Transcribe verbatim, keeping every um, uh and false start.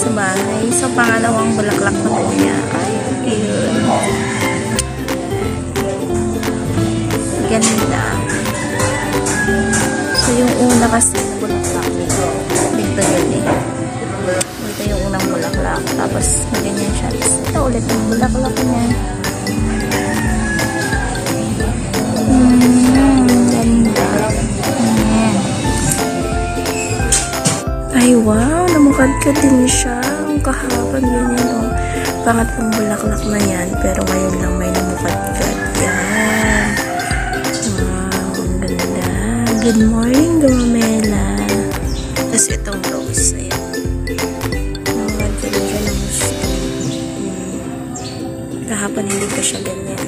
sa bahay. So, pangalawang bulaklak na po niya. Ay, cute. Ganda. So, yung una kasi na bulaklak dito. Dito yun eh. Dito yung unang bulaklak. Tapos, ganyan siya. Tapos, ito ulit yung bulaklak niya. Ay, wow! Namukadkad din siya. Ang kahaban ganyan, oh. Pangat pang bulaklak na yan. Pero ngayon lang may namukadkad. Yan. Wow, ang ganda. Good morning, Gumamela. Tapos itong rose. Ayan. Namukadkad din siya ng gusto. Hmm. Kahapon hindi pa siya ganyan.